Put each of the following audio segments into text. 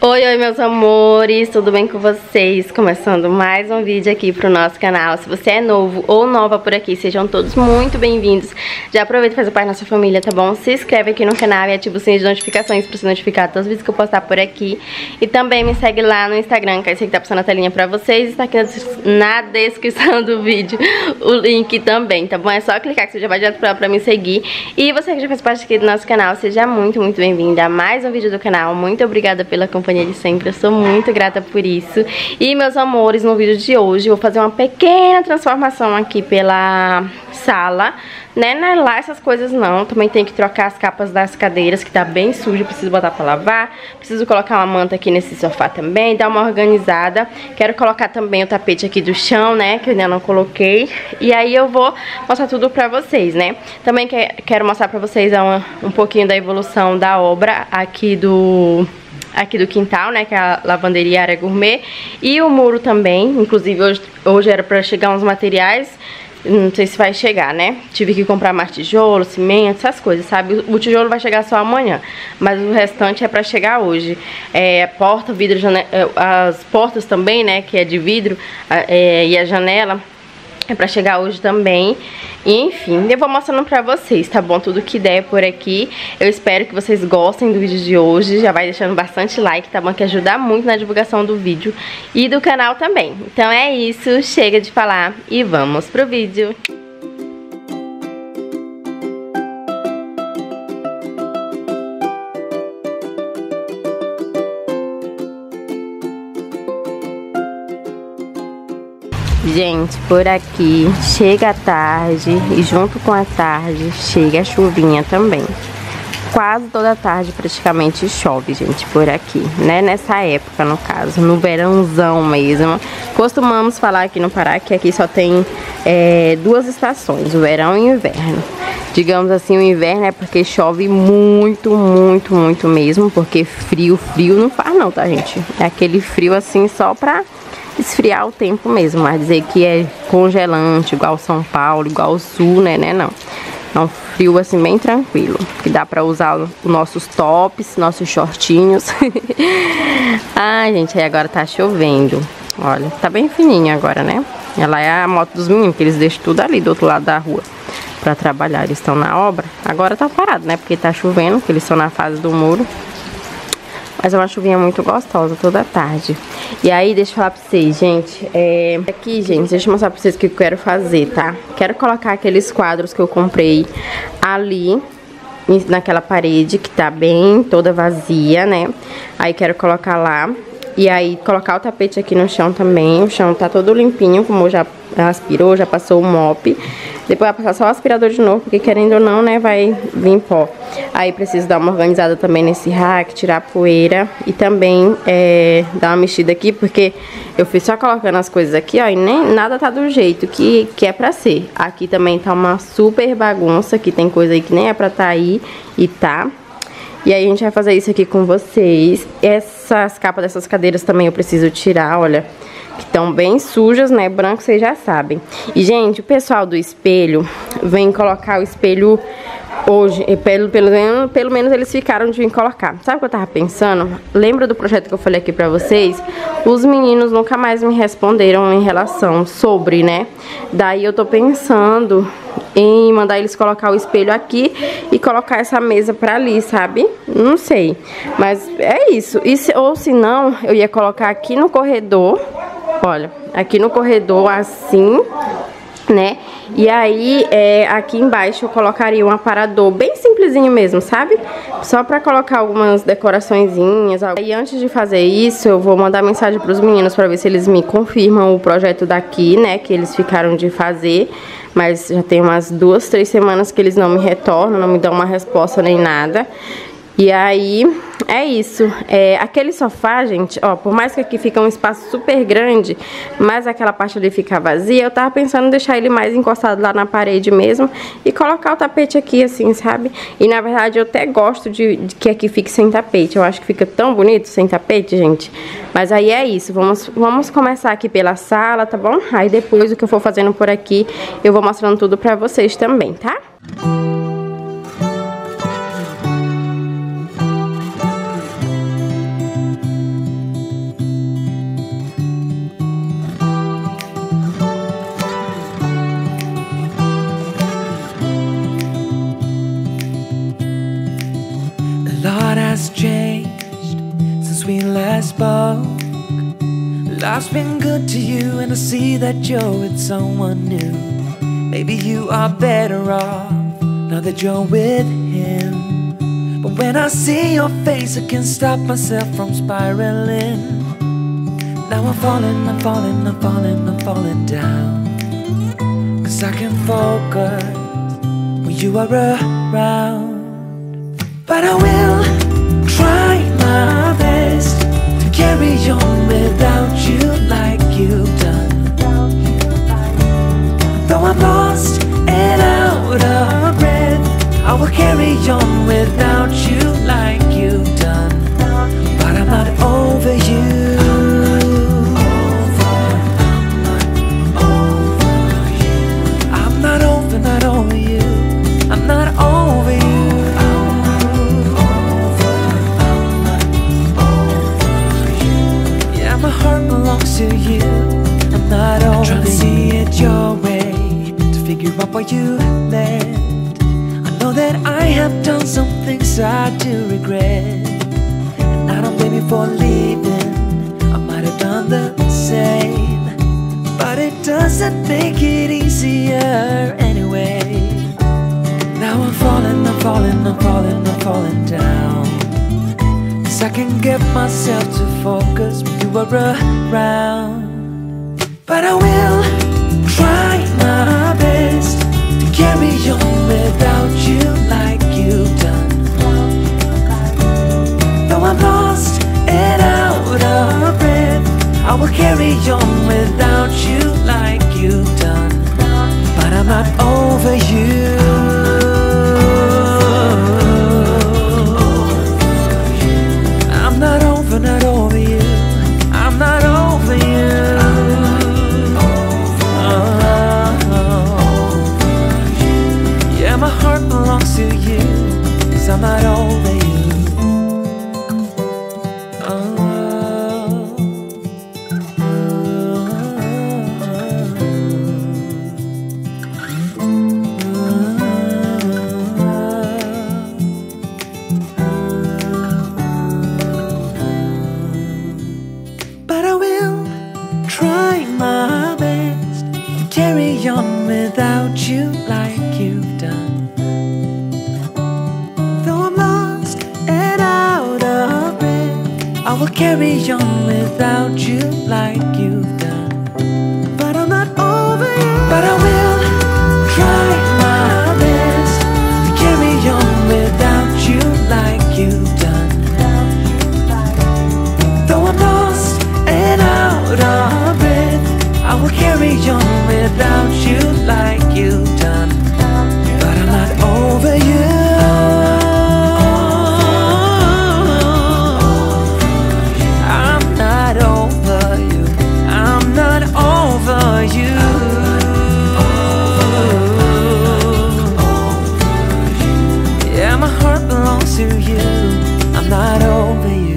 Oi, oi meus amores, tudo bem com vocês? Começando mais um vídeo aqui pro nosso canal. Se você é novo ou nova por aqui, sejam todos muito bem-vindos. Já aproveita e faz parte da nossa família, tá bom? Se inscreve aqui no canal e ativa o sininho de notificações pra ser notificado todos os vídeos que eu postar por aqui. E também me segue lá no Instagram, que é esse que tá passando na telinha pra vocês. Está aqui na descrição do vídeo o link também, tá bom? É só clicar que você já vai direto pra me seguir. E você que já faz parte aqui do nosso canal, seja muito bem-vinda a mais um vídeo do canal. Muito obrigada pela companhia de sempre, eu sou muito grata por isso. E meus amores, no vídeo de hoje eu vou fazer uma pequena transformação aqui pela sala, né? Não é lá essas coisas não, também tem que trocar as capas das cadeiras que tá bem sujo, preciso botar pra lavar, preciso colocar uma manta aqui nesse sofá também, dar uma organizada. Quero colocar também o tapete aqui do chão, né, que eu ainda não coloquei. E aí eu vou mostrar tudo pra vocês, né? Também quero mostrar pra vocês um pouquinho da evolução da obra aqui do quintal, né, que é a lavanderia Área Gourmet, e o muro também. Inclusive hoje era pra chegar uns materiais, não sei se vai chegar, né, tive que comprar mais tijolo, cimento, essas coisas, sabe, o tijolo vai chegar só amanhã, mas o restante é pra chegar hoje. Porta, vidro, janela, as portas também, né, que é de vidro, e a janela é pra chegar hoje também. E, enfim, eu vou mostrando pra vocês, tá bom? Tudo que der por aqui. Eu espero que vocês gostem do vídeo de hoje. Já vai deixando bastante like, tá bom? Que ajuda muito na divulgação do vídeo e do canal também. Então é isso, chega de falar e vamos pro vídeo. Gente, por aqui chega a tarde e junto com a tarde chega a chuvinha também. Quase toda tarde praticamente chove, gente, por aqui, né? Nessa época, no caso, no verãozão mesmo. Costumamos falar aqui no Pará que aqui só tem duas estações, o verão e o inverno. Digamos assim, o inverno é porque chove muito mesmo, porque frio não faz não, tá, gente? É aquele frio assim só pra esfriar o tempo mesmo, mas dizer que é congelante, igual São Paulo, igual o Sul, né, não. É um frio assim bem tranquilo, que dá pra usar os nossos tops, nossos shortinhos. Ai, gente, aí agora tá chovendo. Olha, tá bem fininho agora, né? Ela é a moto dos meninos, que eles deixam tudo ali do outro lado da rua pra trabalhar. Eles estão na obra, agora tá parado, né, porque tá chovendo, que eles estão na fase do muro. Mas é uma chuvinha muito gostosa toda tarde. E aí, deixa eu falar pra vocês, gente. Aqui, gente, deixa eu mostrar pra vocês o que eu quero fazer, tá? Quero colocar aqueles quadros que eu comprei ali naquela parede que tá bem toda vazia, né? Aí quero colocar lá. E aí colocar o tapete aqui no chão também. O chão tá todo limpinho, como já aspirou, já passou o mop. Depois vai passar só o aspirador de novo, porque querendo ou não, né, vai vir pó. Aí preciso dar uma organizada também nesse rack, tirar a poeira. E também dar uma mexida aqui, porque eu fui só colocando as coisas aqui, ó, e nem nada tá do jeito que é pra ser. Aqui também tá uma super bagunça, que tem coisa aí que nem é pra tá aí, e tá. E aí a gente vai fazer isso aqui com vocês. Essas capas dessas cadeiras também eu preciso tirar, olha, que estão bem sujas, né? Branco, vocês já sabem. E, gente, o pessoal do espelho vem colocar o espelho hoje. Pelo menos eles ficaram de vir colocar. Sabe o que eu tava pensando? Lembra do projeto que eu falei aqui pra vocês? Os meninos nunca mais me responderam em relação sobre, né? Daí eu tô pensando em mandar eles colocar o espelho aqui e colocar essa mesa pra ali, sabe? Não sei. Mas é isso. Ou se não, eu ia colocar aqui no corredor. Olha, aqui no corredor assim, né? E aí, aqui embaixo eu colocaria um aparador bem simplesinho mesmo, sabe? Só pra colocar algumas decoraçõezinhas. E antes de fazer isso, eu vou mandar mensagem pros meninos pra ver se eles me confirmam o projeto daqui, né? Que eles ficaram de fazer. Mas já tem umas 2, 3 semanas que eles não me retornam, não me dão uma resposta nem nada. E aí, é isso. Aquele sofá, gente, ó, por mais que aqui fica um espaço super grande, mas aquela parte ali fica vazia, eu tava pensando em deixar ele mais encostado lá na parede mesmo e colocar o tapete aqui, assim, sabe? E na verdade eu até gosto de que aqui fique sem tapete. Eu acho que fica tão bonito sem tapete, gente. Mas aí é isso. Vamos começar aqui pela sala, tá bom? Aí depois o que eu for fazendo por aqui, eu vou mostrando tudo pra vocês também, tá? since we last spoke. Life's been good to you, and I see that you're with someone new. Maybe you are better off now that you're with him. But when I see your face, I can't stop myself from spiraling. Now I'm falling, I'm falling, I'm falling, I'm falling down. 'Cause I can focus when you are around. But I will try my best to carry on without you like you've done. Though I'm lost and out of breath, I will carry on without you like you've done. But I'm not over you. I'm not over you. I'm not over you. Yeah, my heart belongs to you. I'm not over you. I'm trying to see it your way, to figure out why you left. I know that I have done some things I do regret, and I don't blame you for leaving. I might have done the same, but it doesn't make it easier anyway. Now I'm falling, I'm falling, I'm falling, I'm falling down. 'Cause I can get myself to focus when you are around. But I will try my best to carry on without you like you've done. Though I'm lost and out of breath, I will carry on without you like you've done. But I'm not over you. I'm not over you. I'm not over you. Yeah, my heart belongs to you, 'cause I'm not over you. But I will try my best to carry on without you like you've done. Though I'm lost and out of breath, I will carry on without you like you've done. But I'm not over you. But I will try my best to carry on without you like you've done. Though I'm lost and out of breath, I will carry on without you like you've done. But I'm not over you. I'm not over you. I'm not over you. Yeah, my heart belongs to you. I'm not over you.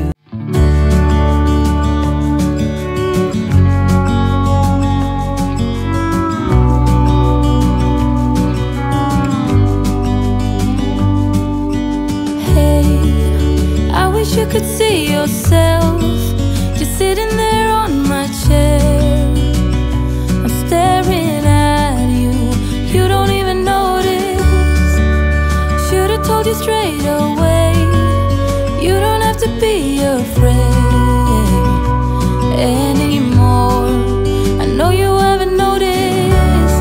You could see yourself just sitting there on my chair. I'm staring at you, you don't even notice. Should've told you straight away, you don't have to be afraid anymore. I know you haven't noticed.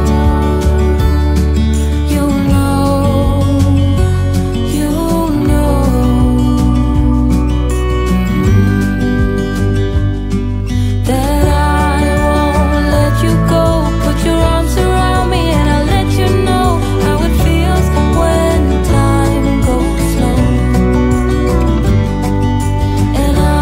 You'll know, you'll know. That I won't let you go. Put your arms around me and I'll let you know how it feels when time goes slow. And I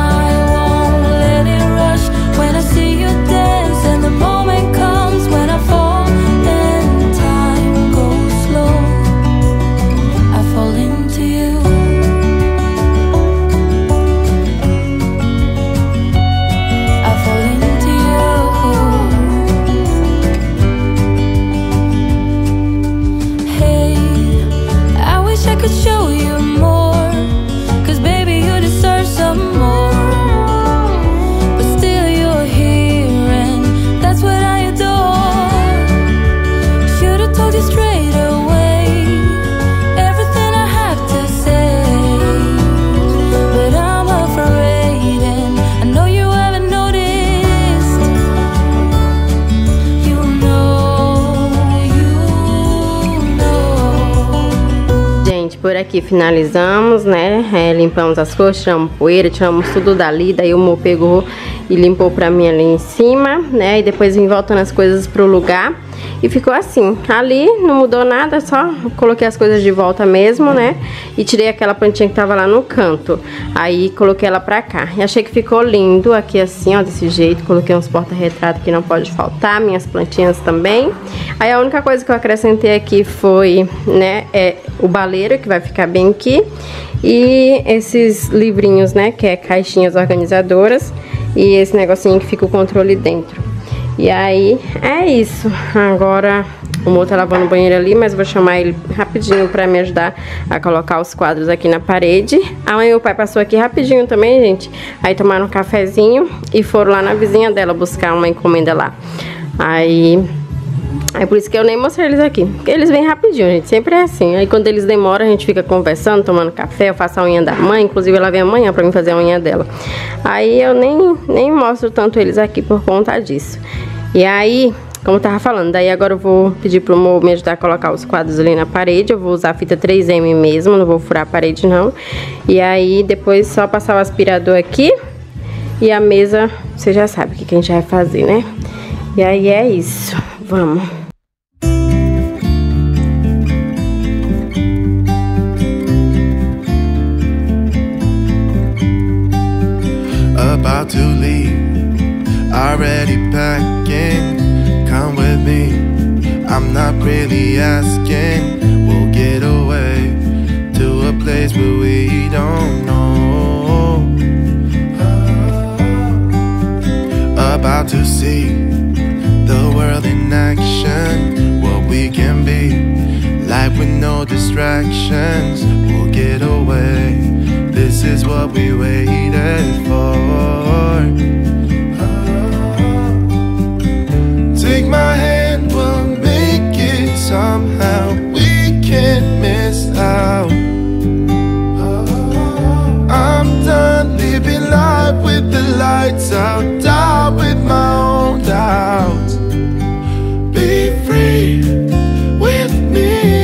aqui finalizamos, né? Limpamos as coisas, tiramos poeira, tiramos tudo dali. Daí o Mo pegou e limpou pra mim ali em cima, né? E depois vim voltando as coisas pro lugar. E ficou assim. Ali não mudou nada, só coloquei as coisas de volta mesmo, né? E tirei aquela plantinha que tava lá no canto. Aí coloquei ela pra cá. E achei que ficou lindo aqui assim, ó, desse jeito. Coloquei uns porta-retratos que não pode faltar, minhas plantinhas também. Aí a única coisa que eu acrescentei aqui foi, né, o baleiro, que vai ficar bem aqui. E esses livrinhos, né, que é caixinhas organizadoras. E esse negocinho que fica o controle dentro. E aí, é isso. Agora, o Mo tá lavando o banheiro ali, mas vou chamar ele rapidinho pra me ajudar a colocar os quadros aqui na parede. Amanhã o pai passou aqui rapidinho também, gente. Aí tomaram um cafezinho e foram lá na vizinha dela buscar uma encomenda lá. Aí por isso que eu nem mostrei eles aqui, porque eles vêm rapidinho, gente, sempre é assim. Aí quando eles demoram, a gente fica conversando, tomando café, eu faço a unha da mãe, inclusive ela vem amanhã pra mim fazer a unha dela. Aí eu nem mostro tanto eles aqui por conta disso. E aí, como eu tava falando, daí agora eu vou pedir pro Mo me ajudar a colocar os quadros ali na parede. Eu vou usar a fita 3M mesmo, não vou furar a parede não. E aí depois só passar o aspirador aqui. E a mesa, você já sabe o que a gente vai fazer, né? E aí é isso, vamos. About to leave, already packing. Come with me, I'm not really asking. We'll get away to a place where we don't know. About to see the world in action, what we can be, life with no distractions. We'll get away, this is what we waited for. Take my hand, we'll make it somehow. We can't miss out. I'm done living life with the lights out, down with my own doubts. Be free with me.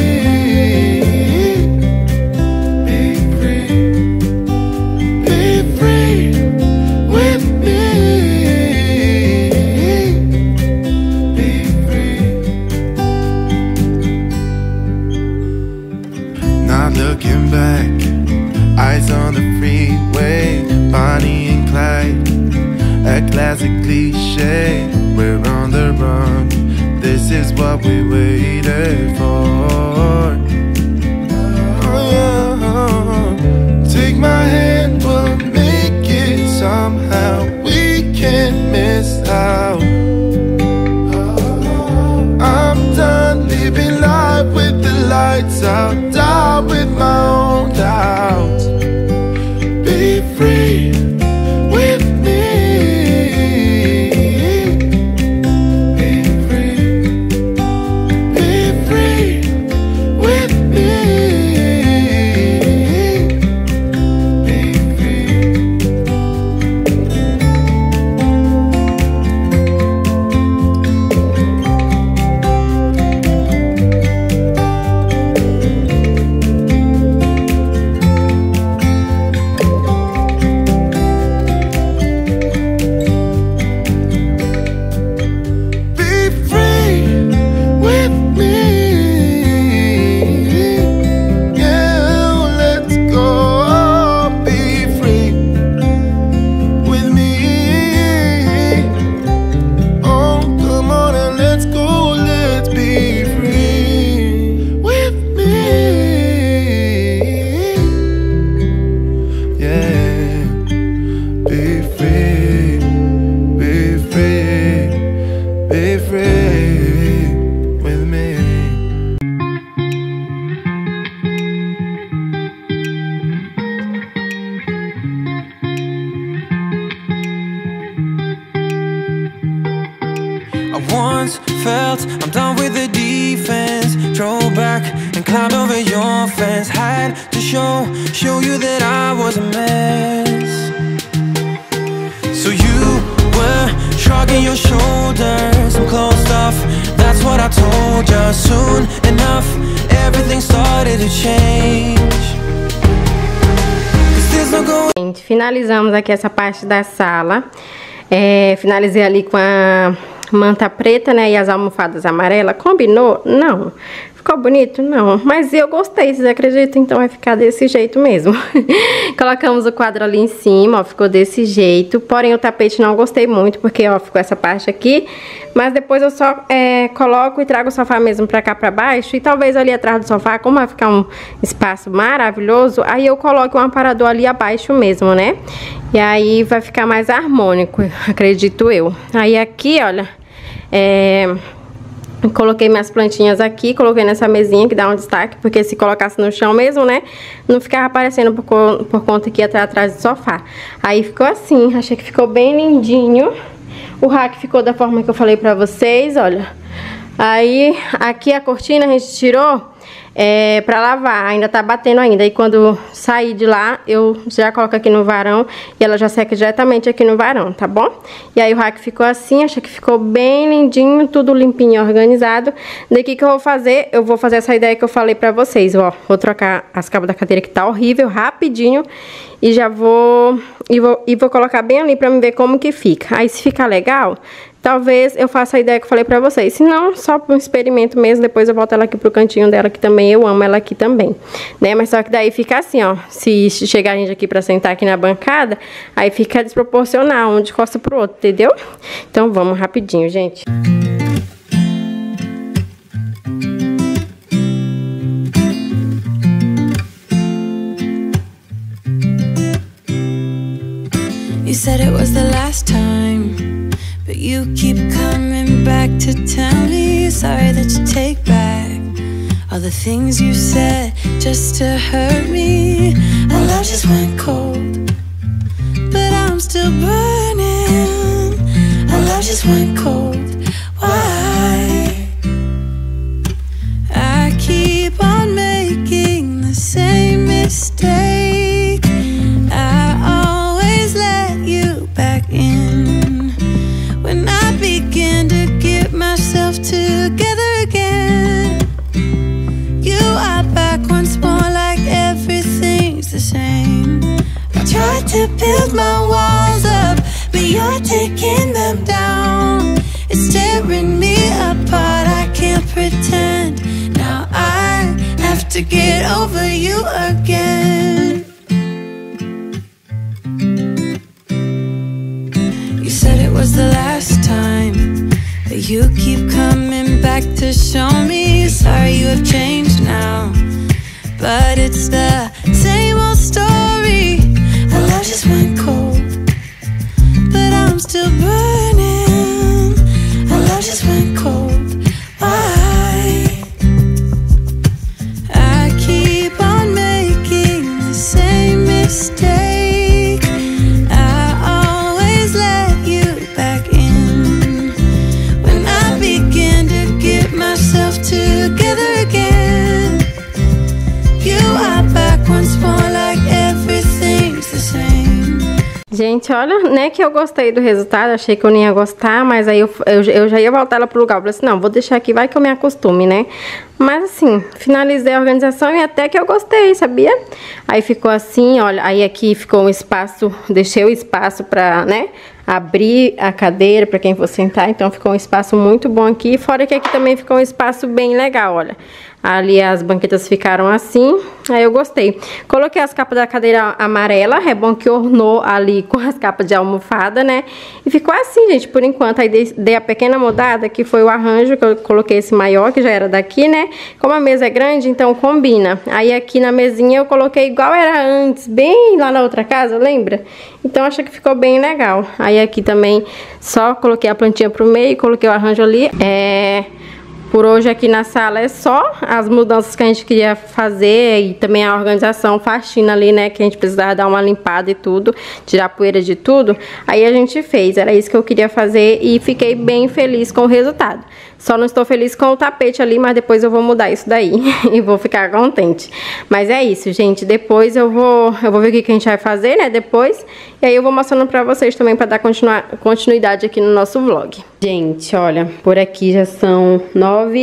Looking back, eyes on the freeway, Bonnie and Clyde, a classic cliche. We're on the run, this is what we waited for. Oh, yeah. Take my hand, we'll make it somehow. We can't miss out. I'm done living life with the lights out, down with my own doubts. Be free with me. Be free. Be free with me. Be free. once felt I'm done with the defense. Drove back and climbed over your fence. Had to show you that I was a mess. So you were shrugging your shoulders, some closed off, that's what I told you. Soon enough, everything started started to change. 'Cause there's no going. Gente, finalizamos aqui essa parte da sala. Finalizei ali com a manta preta, né, e as almofadas amarelas. Combinou? Não. Ficou bonito? Não. Mas eu gostei, vocês acreditam? Então vai ficar desse jeito mesmo. Colocamos o quadro ali em cima, ó, ficou desse jeito. Porém, o tapete não gostei muito, porque, ó, ficou essa parte aqui. Mas depois eu só coloco e trago o sofá mesmo pra cá pra baixo. E talvez ali atrás do sofá, como vai ficar um espaço maravilhoso, aí eu coloco um aparador ali abaixo mesmo, né? E aí vai ficar mais harmônico, acredito eu. Aí aqui, olha, coloquei minhas plantinhas aqui, coloquei nessa mesinha que dá um destaque, porque se colocasse no chão mesmo, né, não ficava aparecendo por conta que ia estar atrás do sofá. Aí ficou assim, achei que ficou bem lindinho. O rack ficou da forma que eu falei pra vocês, olha. Aí, aqui a cortina a gente tirou pra lavar, ainda tá batendo ainda. E quando sair de lá, eu já coloco aqui no varão e ela já seca diretamente aqui no varão, tá bom? E aí o rack ficou assim, achei que ficou bem lindinho, tudo limpinho, organizado. Daqui que eu vou fazer? Eu vou fazer essa ideia que eu falei pra vocês, ó. Vou trocar as cabas da cadeira que tá horrível, rapidinho. E já vou colocar bem ali pra me ver como que fica. Aí se ficar legal, talvez eu faça a ideia que eu falei pra vocês. Se não, só para um experimento mesmo. Depois eu volto ela aqui pro cantinho dela, que também eu amo ela aqui também, né? Mas só que daí fica assim, ó. Se chegar a gente aqui pra sentar aqui na bancada, aí fica desproporcional, um de costa pro outro, entendeu? Então vamos rapidinho, gente. You said it was the last time, but you keep coming back to tell me sorry that you take back all the things you said just to hurt me. Our love just went cold, but I'm still burning. Our love just went cold. Why? I keep on making the same mistake. I always let you back in when I begin to get myself together again. You are back once more, like everything's the same. I tried to build my walls up, but you're taking them down. It's tearing me apart, I can't pretend. Now I have to get over you again. You said it was the last time, but you keep coming back to show me sorry you have changed now. But it's the same old story. Our love just went cold, but I'm still burning. Our love just went cold. Why? I keep on making the same mistake. I always let you back in when I begin to get myself together again. You are back once more, like everything's the same. Gente, olha, né, que eu gostei do resultado. Achei que eu nem ia gostar, mas aí eu já ia voltar ela pro lugar. Eu falei assim, não, vou deixar aqui, vai que eu me acostume, né? Mas assim, finalizei a organização e até que eu gostei, sabia? Aí ficou assim, olha, aí aqui ficou um espaço, deixei o espaço pra, né, abrir a cadeira pra quem for sentar. Então ficou um espaço muito bom aqui. Fora que aqui também ficou um espaço bem legal, olha. Ali as banquetas ficaram assim, aí eu gostei. Coloquei as capas da cadeira amarela, é bom que ornou ali com as capas de almofada, né? E ficou assim, gente, por enquanto. Aí dei a pequena mudada, que foi o arranjo, que eu coloquei esse maior, que já era daqui, né? Como a mesa é grande, então combina. Aí aqui na mesinha eu coloquei igual era antes, bem lá na outra casa, lembra? Então achei que ficou bem legal. Aí aqui também só coloquei a plantinha pro meio, coloquei o arranjo ali. Por hoje aqui na sala é só as mudanças que a gente queria fazer e também a organização, faxina ali, né, que a gente precisava dar uma limpada e tudo, tirar a poeira de tudo. Aí a gente fez, era isso que eu queria fazer e fiquei bem feliz com o resultado. Só não estou feliz com o tapete ali, mas depois eu vou mudar isso daí e vou ficar contente. Mas é isso, gente, depois eu vou ver o que a gente vai fazer, né, depois. E aí eu vou mostrando pra vocês também pra dar continuidade aqui no nosso vlog. Gente, olha, por aqui já são 9h30,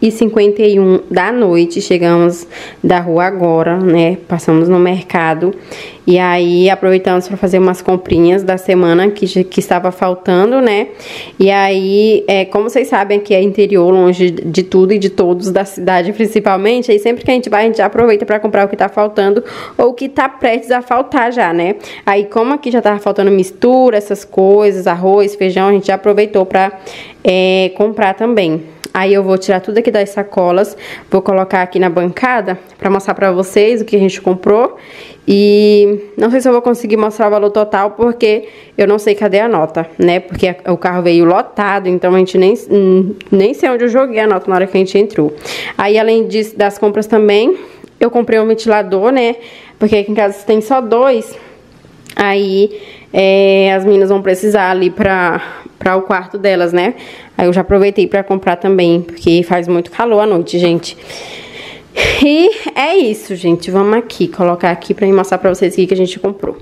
11h51 da noite. Chegamos da rua agora, né? Passamos no mercado. E aí aproveitamos para fazer umas comprinhas da semana que estava faltando, né? E aí, como vocês sabem, aqui é interior, longe de tudo e de todos da cidade principalmente. Aí sempre que a gente vai, a gente já aproveita para comprar o que tá faltando ou o que tá prestes a faltar já, né? Aí como aqui já tava faltando mistura, essas coisas, arroz, feijão, a gente já aproveitou para comprar também. Aí eu vou tirar tudo aqui das sacolas, vou colocar aqui na bancada para mostrar para vocês o que a gente comprou. E não sei se eu vou conseguir mostrar o valor total, porque eu não sei cadê a nota, né? Porque o carro veio lotado, então a gente nem sei onde eu joguei a nota na hora que a gente entrou. Aí além disso, das compras também, eu comprei um ventilador, né? Porque aqui em casa tem só 2. Aí as meninas vão precisar ali para o quarto delas, né? Aí eu já aproveitei para comprar também, porque faz muito calor à noite, gente. E é isso, gente. Vamos aqui, colocar aqui pra mostrar pra vocês o que a gente comprou.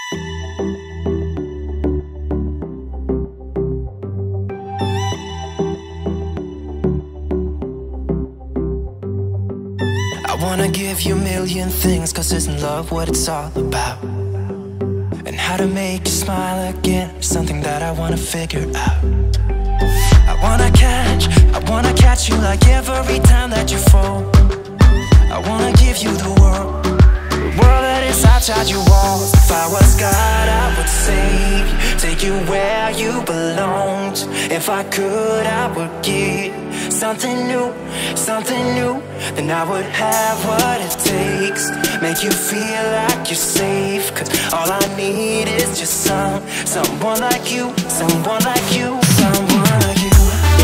I wanna give you a million things, 'cause isn't love what it's all about? And how to make you smile again, something that I wanna figure out. I wanna catch you like every time that you fall. I wanna give you the world that is outside your walls. If I was God, I would save you, take you where you belonged. If I could, I would give something new, then I would have what it takes, make you feel like you're safe. 'Cause all I need is just someone like you, someone like you, someone like you.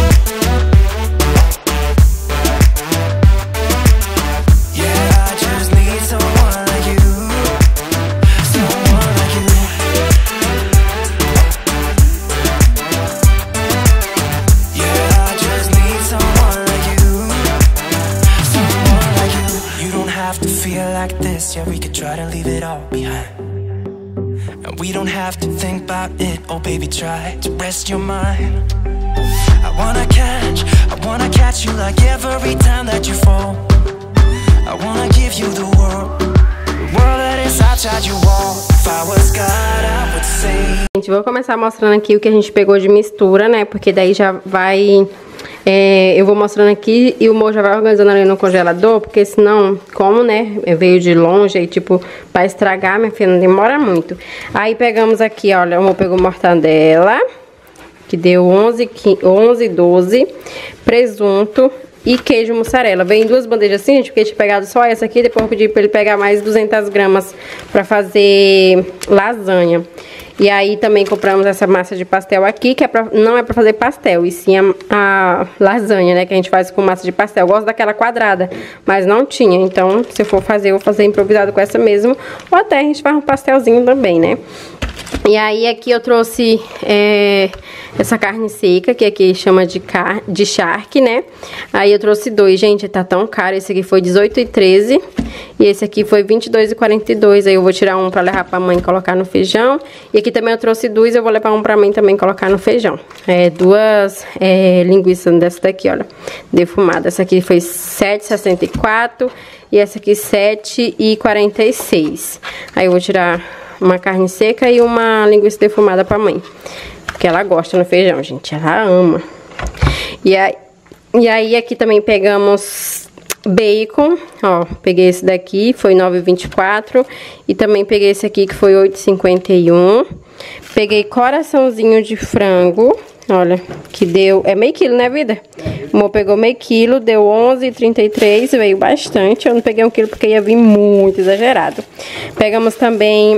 Yeah, we could try to leave it all behind, and we don't have to think about it. Oh baby, try to rest your mind. I wanna catch you like every time that you fall. I wanna give you the world that is outside your wall. If I was God, I would say. Gente, vou começar mostrando aqui o que a gente pegou de mistura, né? Porque daí já vai... eu vou mostrando aqui e o Mo já vai organizando ali no congelador, porque senão, como, né, veio de longe, aí tipo, pra estragar, minha filha, não demora muito. Aí pegamos aqui, olha, o Mo pegou mortadela, que deu 11, 12, presunto e queijo mussarela. Veio em 2 bandejas assim, gente, porque eu tinha pegado só essa aqui, depois eu pedi pra ele pegar mais 200 gramas pra fazer lasanha. E aí também compramos essa massa de pastel aqui, que não é pra fazer pastel, e sim a lasanha, né, que a gente faz com massa de pastel. Eu gosto daquela quadrada, mas não tinha, então se eu for fazer, eu vou fazer improvisado com essa mesmo, ou até a gente faz um pastelzinho também, né. E aí aqui eu trouxe essa carne seca, que aqui chama de charque, né? Aí eu trouxe 2, gente, tá tão caro. Esse aqui foi R$18,13 e esse aqui foi R$22,42. Aí eu vou tirar um pra levar pra mãe colocar no feijão. E aqui também eu trouxe 2, eu vou levar um pra mim também colocar no feijão. 2 linguiças dessa daqui, olha, defumada. Essa aqui foi R$7,64 e essa aqui R$7,46. Aí eu vou tirar uma carne seca e uma linguiça defumada pra mãe, porque ela gosta no feijão, gente, ela ama. E aí aqui também pegamos bacon, ó, peguei esse daqui, foi R$9,24, e também peguei esse aqui que foi R$8,51. Peguei coraçãozinho de frango, olha, que deu, meio quilo, né, vida? O Mo pegou meio quilo, deu R$11,33, veio bastante. Eu não peguei 1 quilo porque ia vir muito exagerado. Pegamos também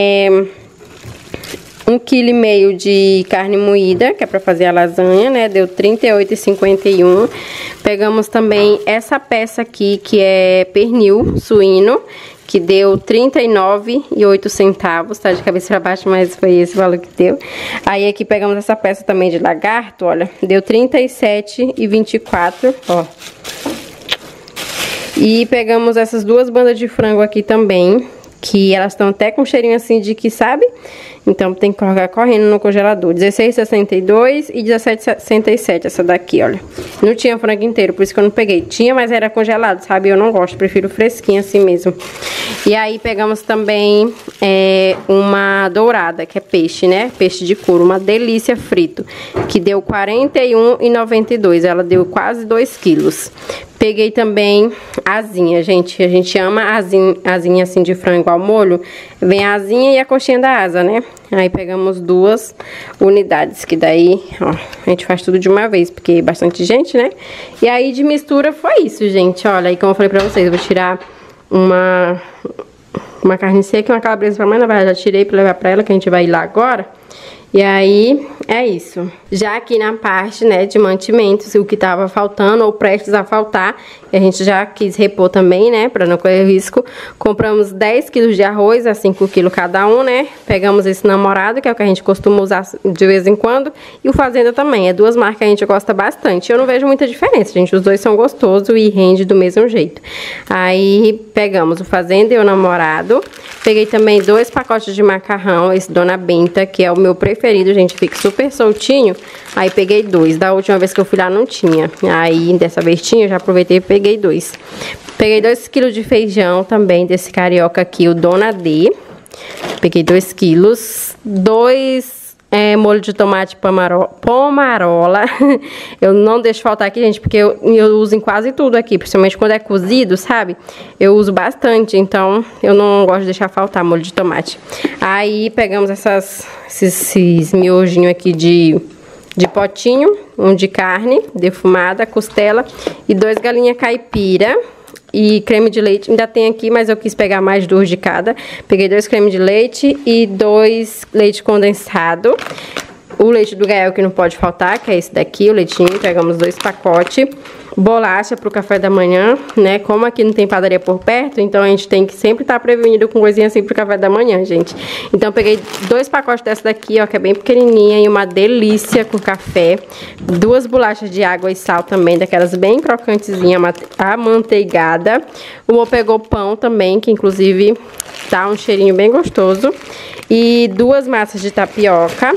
1,5 kg de carne moída, que é pra fazer a lasanha, né? Deu R$38,51. Pegamos também essa peça aqui, que é pernil suíno, que deu R$39,08, tá de cabeça pra baixo, mas foi esse o valor que deu. Aí aqui pegamos essa peça também de lagarto, olha, deu R$37,24, ó. E pegamos essas 2 bandas de frango aqui também, que elas estão até com cheirinho assim de que, sabe? Então tem que colocar correndo no congelador. 16,62 e 17,67 essa daqui, olha. Não tinha frango inteiro, por isso que eu não peguei. Tinha, mas era congelado, sabe? Eu não gosto, prefiro fresquinho assim mesmo. E aí pegamos também uma dourada, que é peixe, né? Peixe de couro, uma delícia frito, que deu R$ 41,92. Ela deu quase 2 quilos. Peguei também asinha, gente. A gente ama asinha assim de frango ao molho. Vem a asinha e a coxinha da asa, né? Aí pegamos 2 unidades, que daí, ó, a gente faz tudo de uma vez, porque é bastante gente, né? E aí de mistura foi isso, gente. Olha, aí como eu falei pra vocês, eu vou tirar uma carne seca e uma calabresa pra mãe. Na verdade, já tirei pra levar pra ela, que a gente vai ir lá agora. E aí, é isso. Já aqui na parte, né, de mantimentos, o que tava faltando ou prestes a faltar, a gente já quis repor também, né, pra não correr risco. Compramos 10 quilos de arroz, a 5 quilos cada um, né. Pegamos esse Namorado, que é o que a gente costuma usar de vez em quando. E o Fazenda também, é 2 marcas que a gente gosta bastante. Eu não vejo muita diferença, gente. Os dois são gostosos e rende do mesmo jeito. Aí, pegamos o Fazenda e o Namorado. Peguei também 2 pacotes de macarrão, esse Dona Benta, que é o meu preferido, gente, fica super soltinho. Aí peguei 2, da última vez que eu fui lá não tinha. Aí dessa vez tinha, eu já aproveitei e peguei 2. Peguei 2 quilos de feijão também, desse carioca aqui, o Dona D. Peguei 2 quilos. 2 molho de tomate pomarola. Eu não deixo faltar aqui, gente, porque eu uso em quase tudo aqui, principalmente quando é cozido, sabe? Eu uso bastante, então eu não gosto de deixar faltar molho de tomate. Aí pegamos esses miojinhos aqui de potinho, um de carne defumada, costela e 2 galinha caipira. E creme de leite, ainda tem aqui, mas eu quis pegar mais 2 de cada. Peguei 2 creme de leite e 2 leite condensado. O leite do Gael que não pode faltar, que é esse daqui, o leitinho. Pegamos 2 pacotes. Bolacha pro café da manhã, né? Como aqui não tem padaria por perto, então a gente tem que sempre estar prevenido com coisinha assim pro café da manhã, gente. Então peguei 2 pacotes dessa daqui, ó, que é bem pequenininha e uma delícia com café. 2 bolachas de água e sal também, daquelas bem crocantezinhas, amanteigada. O Mo pegou pão também, que inclusive tá um cheirinho bem gostoso. E 2 massas de tapioca.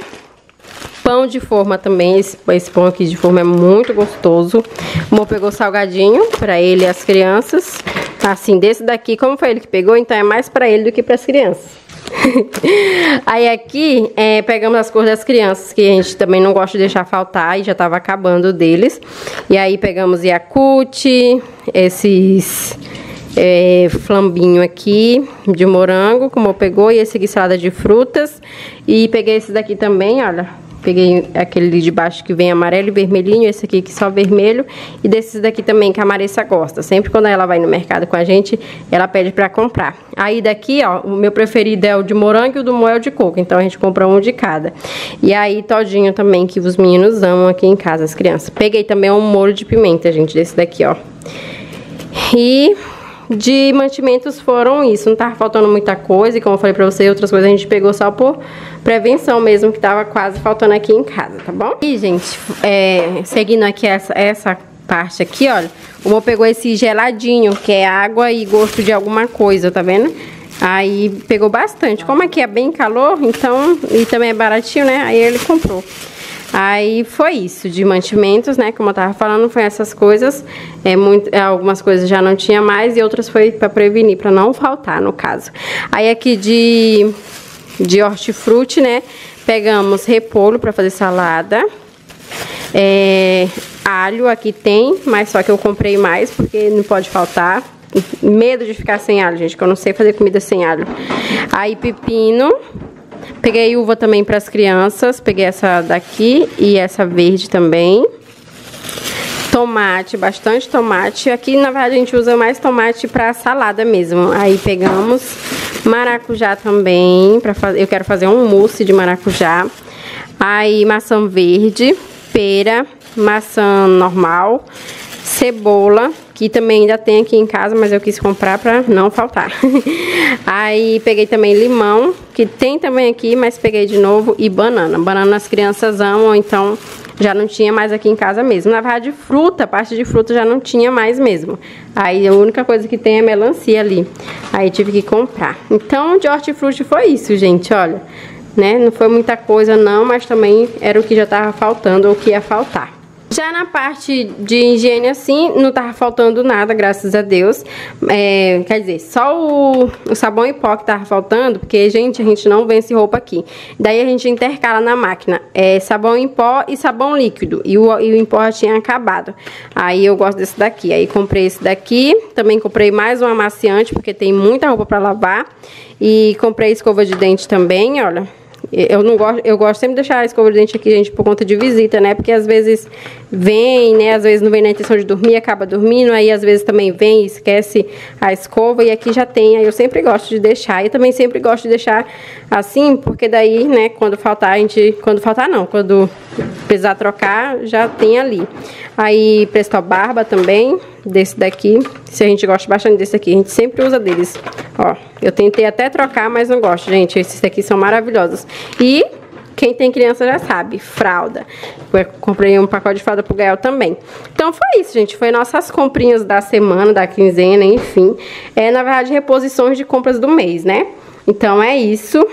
Pão de forma também, esse pão aqui de forma é muito gostoso. O Mo pegou salgadinho pra ele e as crianças. Assim, desse daqui, como foi ele que pegou, então é mais pra ele do que pras crianças. Aí aqui, pegamos as cores das crianças, que a gente também não gosta de deixar faltar e já tava acabando deles. E aí pegamos Yakult, esses... flambinho aqui de morango, como pegou, e esse aqui salada de frutas. E peguei esse daqui também, olha. Peguei aquele de baixo que vem amarelo e vermelhinho, esse aqui que só vermelho. E desses daqui também que a Marissa gosta. Sempre quando ela vai no mercado com a gente, ela pede pra comprar. Aí daqui, ó, o meu preferido é o de morango e o do Mo é o de coco. Então a gente compra um de cada. E aí todinho também, que os meninos amam aqui em casa, as crianças. Peguei também um molho de pimenta, gente, desse daqui, ó. E... de mantimentos foram isso, não tava faltando muita coisa. E como eu falei pra vocês, outras coisas a gente pegou só por prevenção mesmo, que tava quase faltando aqui em casa, tá bom? E, gente, seguindo aqui essa parte aqui, olha, o Mo pegou esse geladinho, que é água e gosto de alguma coisa, tá vendo? Aí pegou bastante. Como aqui é bem calor, então, e também é baratinho, né? Aí ele comprou. Aí foi isso, de mantimentos, né, como eu tava falando, foi essas coisas, algumas coisas já não tinha mais e outras foi pra prevenir, pra não faltar, no caso. Aí aqui de hortifruti, né, pegamos repolho pra fazer salada, alho aqui tem, mas só que eu comprei mais porque não pode faltar. Medo de ficar sem alho, gente, que eu não sei fazer comida sem alho. Aí pepino. Peguei uva também para as crianças, peguei essa daqui e essa verde também. Tomate, bastante tomate. Aqui, na verdade, a gente usa mais tomate para salada mesmo. Aí pegamos maracujá também, eu quero fazer um mousse de maracujá. Aí maçã verde, pera, maçã normal, cebola, que também ainda tem aqui em casa, mas eu quis comprar pra não faltar. Aí peguei também limão, que tem também aqui, mas peguei de novo, e banana. Banana as crianças amam, então já não tinha mais aqui em casa mesmo. Na verdade, fruta, parte de fruta já não tinha mais mesmo. Aí a única coisa que tem é melancia ali. Aí tive que comprar. Então, de hortifruti foi isso, gente, olha. Né? Não foi muita coisa não, mas também era o que já tava faltando ou o que ia faltar. Já na parte de higiene assim, não tava faltando nada, graças a Deus. Quer dizer, só o sabão em pó que tava faltando, porque, gente, a gente não vence roupa aqui. Daí a gente intercala na máquina sabão em pó e sabão líquido. E o em pó já tinha acabado. Aí eu gosto desse daqui. Aí comprei esse daqui. Também comprei mais um amaciante, porque tem muita roupa pra lavar. E comprei escova de dente também, olha. Eu gosto sempre de deixar a escova de dente aqui, gente, por conta de visita, né? Porque às vezes vem, né? Às vezes não vem na intenção de dormir, acaba dormindo. Aí às vezes também vem e esquece a escova. E aqui já tem, aí eu sempre gosto de deixar. E também sempre gosto de deixar assim, porque daí, né, quando faltar, quando precisar trocar, já tem ali. Aí Presto Barba também, desse daqui. Se a gente gosta bastante desse aqui, a gente sempre usa deles. Ó, eu tentei até trocar, mas não gosto, gente. Esses daqui são maravilhosos. E quem tem criança já sabe, fralda. Eu comprei um pacote de fralda pro Gael também. Então foi isso, gente. Foi nossas comprinhas da semana, da quinzena, enfim. Na verdade, reposições de compras do mês, né? Então é isso.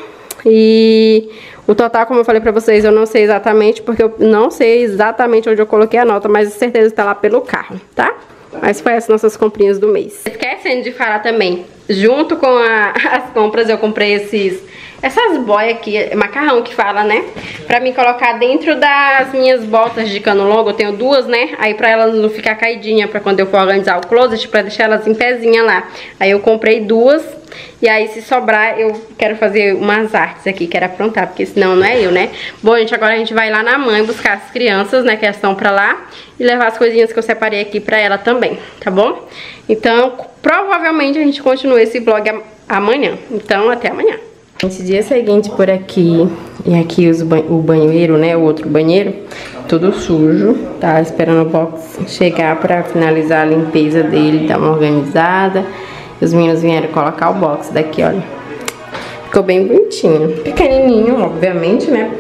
E o total, como eu falei pra vocês, eu não sei exatamente, porque eu não sei exatamente onde eu coloquei a nota, mas com certeza tá lá pelo carro, tá? Mas foi essas nossas comprinhas do mês. Esquecendo de falar também, junto com as compras eu comprei essas boias aqui, macarrão que fala, né? Pra mim colocar dentro das minhas botas de cano longo, eu tenho duas, né? Aí pra elas não ficar caidinha, pra quando eu for organizar o closet, pra deixar elas em pezinha lá. Aí eu comprei duas, e aí se sobrar eu quero fazer umas artes aqui, quero aprontar, porque senão não é eu, né? Bom, gente, agora a gente vai lá na mãe buscar as crianças, né, que elas estão pra lá, e levar as coisinhas que eu separei aqui pra ela também, tá bom? Então, provavelmente a gente continua esse vlog amanhã. Então, até amanhã. Esse dia seguinte por aqui, e aqui o banheiro, né, o outro banheiro, tudo sujo, tá esperando o box chegar pra finalizar a limpeza dele, dar uma organizada. Os meninos vieram colocar o box daqui, olha. Ficou bem bonitinho, pequenininho, obviamente, né,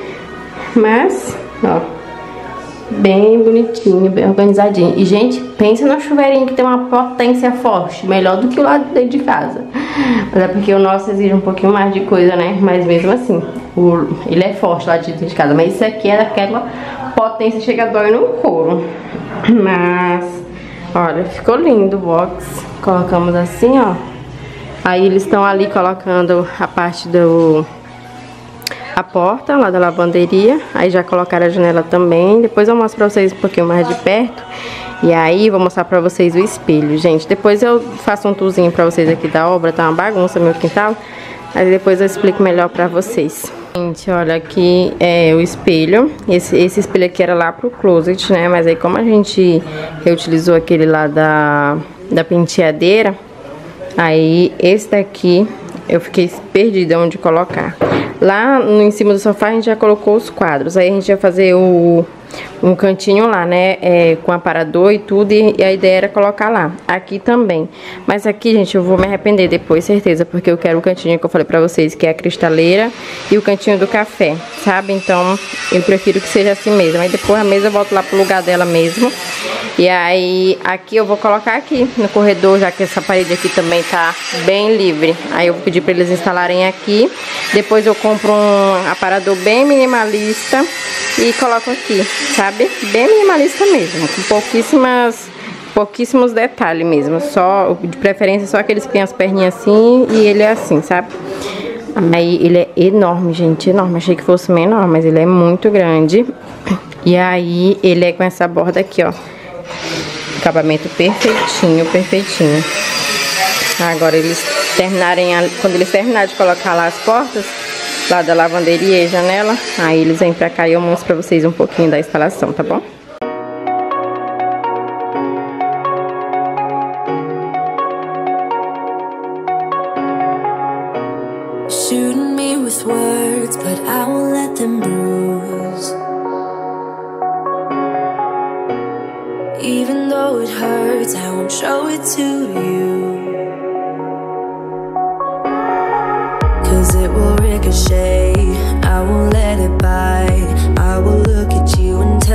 mas, ó, bem bonitinho, bem organizadinho. E, gente, pensa no chuveirinho que tem uma potência forte, melhor do que o lado dentro de casa. Mas é porque o nosso exige um pouquinho mais de coisa, né? Mas mesmo assim, ele é forte lá de dentro de casa. Mas isso aqui é daquela potência, chega a dói no couro. Mas, olha, ficou lindo o box. Colocamos assim, ó. Aí eles estão ali colocando a parte a porta lá da lavanderia. Aí já colocaram a janela também. Depois eu mostro pra vocês um pouquinho mais de perto. E aí vou mostrar pra vocês o espelho, gente. Depois eu faço um tourzinho pra vocês aqui da obra. Tá uma bagunça meu quintal. Aí depois eu explico melhor pra vocês. Gente, olha aqui é o espelho. Esse espelho aqui era lá pro closet, né? Mas aí como a gente reutilizou aquele lá da penteadeira, aí esse daqui eu fiquei perdida onde colocar. Lá em cima do sofá a gente já colocou os quadros. Aí a gente ia fazer um cantinho lá, né, com aparador e tudo, e a ideia era colocar lá. Aqui também. Mas aqui, gente, eu vou me arrepender depois, certeza, porque eu quero o cantinho que eu falei pra vocês, que é a cristaleira e o cantinho do café, sabe? Então, eu prefiro que seja assim mesmo. Aí depois a mesa eu volto lá pro lugar dela mesmo. E aí, aqui eu vou colocar aqui no corredor, já que essa parede aqui também tá bem livre. Aí eu vou pedir pra eles instalarem aqui. Depois eu compro um aparador bem minimalista e coloco aqui, sabe? Bem minimalista mesmo, com pouquíssimos detalhes mesmo. Só, de preferência, só aqueles que tem as perninhas assim e ele é assim, sabe? Aí ele é enorme, gente, enorme. Achei que fosse menor, mas ele é muito grande. E aí ele é com essa borda aqui, ó. Acabamento perfeitinho, perfeitinho. Agora quando eles terminarem de colocar lá as portas lá da lavanderia e janela, aí eles vêm pra cá e eu mostro pra vocês um pouquinho da instalação, tá bom? Shooting me with words, but I won't let them bruise. Even though it hurts, I won't show it to you. 'Cause it will ricochet, I won't let it bite. I will look at you and tell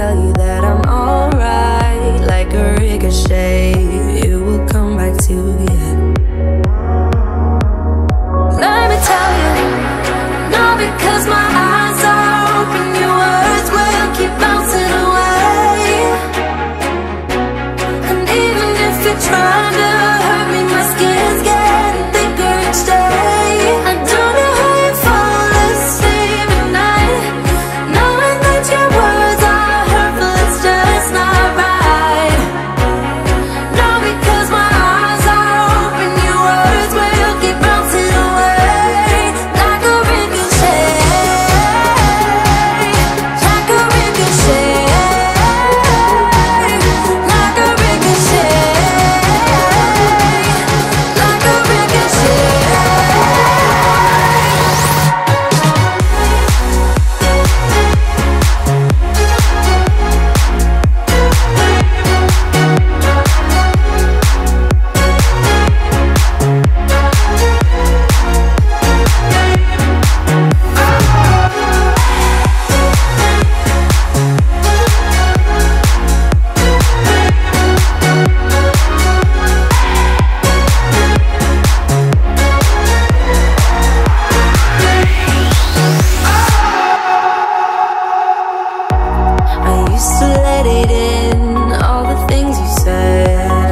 validating all the things you said.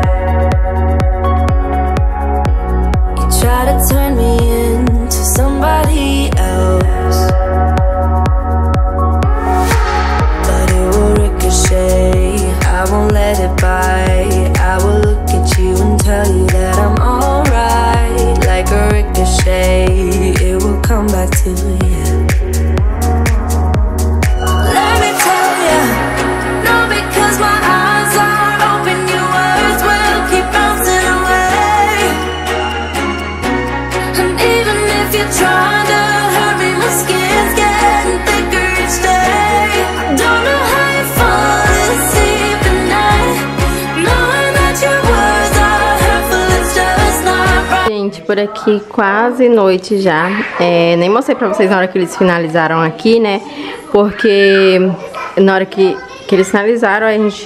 You try to turn me into somebody else, but it will ricochet. I won't let it bite. I will look at you and tell you that I'm alright. Like a ricochet, it will come back to you. Gente, por aqui quase noite já. Nem mostrei pra vocês na hora que eles finalizaram aqui, né? Porque na hora que eles finalizaram,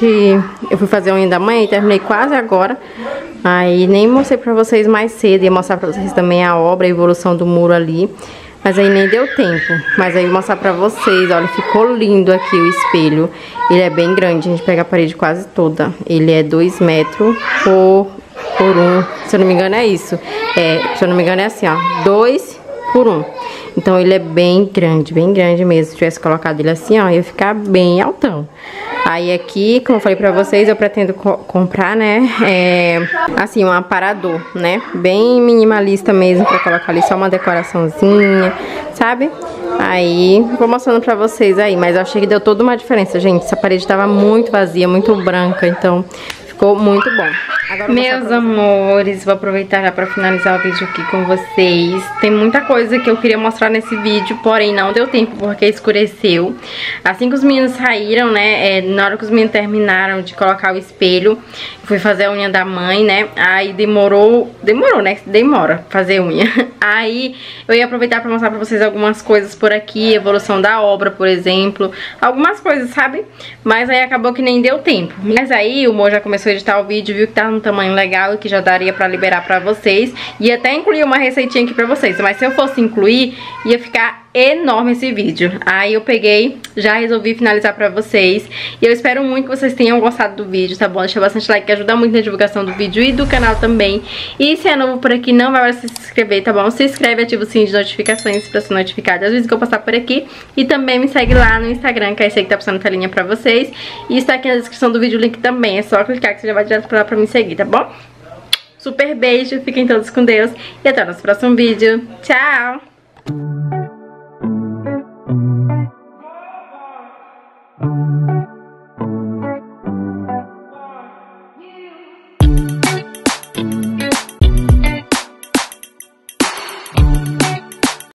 eu fui fazer a unha da manhã e terminei quase agora. Aí nem mostrei pra vocês mais cedo. Ia mostrar pra vocês também a obra, a evolução do muro ali. Mas aí nem deu tempo. Mas aí eu vou mostrar pra vocês. Olha, ficou lindo aqui o espelho. Ele é bem grande, a gente pega a parede quase toda. Ele é 2 metros por 1. Se eu não me engano é isso. Se eu não me engano é assim, ó. 2 por 1. Então ele é bem grande mesmo. Se tivesse colocado ele assim, ó, ia ficar bem altão. Aí aqui, como eu falei pra vocês, eu pretendo comprar, né, assim, um aparador, né, bem minimalista mesmo, pra colocar ali só uma decoraçãozinha, sabe? Aí, vou mostrando pra vocês aí, mas eu achei que deu toda uma diferença, gente. Essa parede tava muito vazia, muito branca, então ficou muito bom. Agora, meus amores, vou aproveitar já pra finalizar o vídeo aqui com vocês. Tem muita coisa que eu queria mostrar nesse vídeo, porém não deu tempo porque escureceu. Assim que os meninos saíram, né, na hora que os meninos terminaram de colocar o espelho, eu fui fazer a unha da mãe, né, aí demorou, né, demora fazer unha. Aí eu ia aproveitar pra mostrar pra vocês algumas coisas por aqui, evolução da obra, por exemplo, algumas coisas, sabe? Mas aí acabou que nem deu tempo. Mas aí o Mo já começou a editar o vídeo, viu que tá num tamanho legal e que já daria pra liberar pra vocês. E até incluir uma receitinha aqui pra vocês, mas se eu fosse incluir, ia ficar enorme esse vídeo. Aí eu peguei, já resolvi finalizar pra vocês. E eu espero muito que vocês tenham gostado do vídeo, tá bom? Deixa bastante like, que ajuda muito na divulgação do vídeo e do canal também. E se é novo por aqui, não vai se inscrever, tá bom? Se inscreve, ativa o sininho de notificações pra ser notificado às vezes que eu passar por aqui. E também me segue lá no Instagram, que é esse aí que tá passando a telinha pra vocês. E está aqui na descrição do vídeo o link também. É só clicar que você já vai direto pra lá pra me seguir, tá bom? Super beijo, fiquem todos com Deus. E até o nosso próximo vídeo. Tchau!